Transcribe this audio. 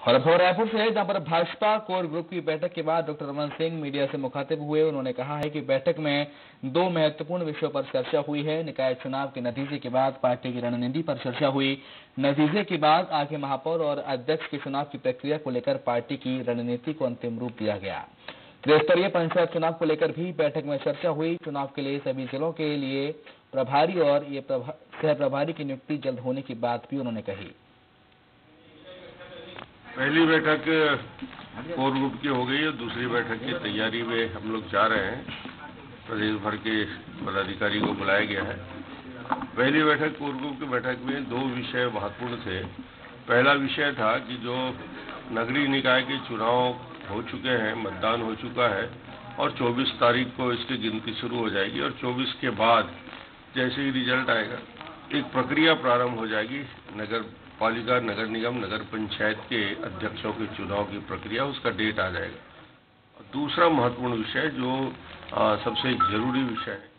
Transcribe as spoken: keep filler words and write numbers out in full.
और अब रायपुर से है, जहां पर भाजपा कोर ग्रुप की बैठक के बाद डॉक्टर रमन सिंह मीडिया से मुखातिब हुए। उन्होंने कहा है कि बैठक में दो महत्वपूर्ण विषयों पर चर्चा हुई है। निकाय चुनाव के नतीजे के बाद पार्टी की रणनीति पर चर्चा हुई। नतीजे के बाद आगे महापौर और अध्यक्ष के चुनाव की प्रक्रिया को लेकर पार्टी की रणनीति को अंतिम रूप दिया गया। त्रिस्तरीय पंचायत चुनाव को लेकर भी बैठक में चर्चा हुई। चुनाव के लिए सभी जिलों के लिए प्रभारी और ये सह प्रभारी की नियुक्ति जल्द होने की बात भी उन्होंने कही। पहली बैठक कोर ग्रुप की हो गई है, दूसरी बैठक की तैयारी में हम लोग जा रहे हैं। प्रदेश भर के पदाधिकारी को बुलाया गया है। पहली बैठक कोर ग्रुप की बैठक में दो विषय महत्वपूर्ण थे। पहला विषय था कि जो नगरीय निकाय के चुनाव हो चुके हैं, मतदान हो चुका है और चौबीस तारीख को इसकी गिनती शुरू हो जाएगी और चौबीस के बाद जैसे ही रिजल्ट आएगा एक प्रक्रिया प्रारंभ हो जाएगी। नगर पालिका, नगर निगम, नगर पंचायत के अध्यक्षों के चुनाव की प्रक्रिया, उसका डेट आ जाएगा। दूसरा महत्वपूर्ण विषय जो आ, सबसे जरूरी विषय है